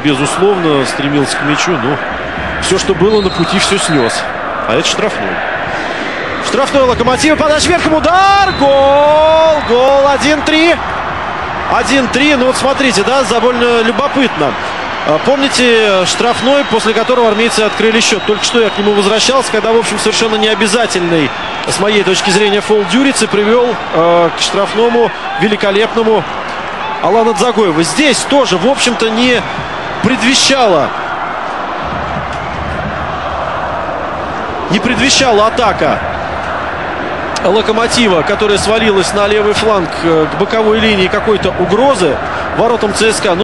безусловно, стремился к мячу, но все, что было на пути, все снес. А это штрафной. Штрафной Локомотива, подача вверх, удар, гол, гол, 1-3. 1-3, ну вот смотрите, да, довольно любопытно. Помните штрафной, после которого армейцы открыли счет? Только что я к нему возвращался, когда, в общем, совершенно необязательный, с моей точки зрения, фол Дюрицы привел к штрафному великолепному Алана Дзагоева. Здесь тоже, в общем-то, не предвещала атака Локомотива, которая свалилась на левый фланг к боковой линии какой-то угрозы воротам ЦСКА.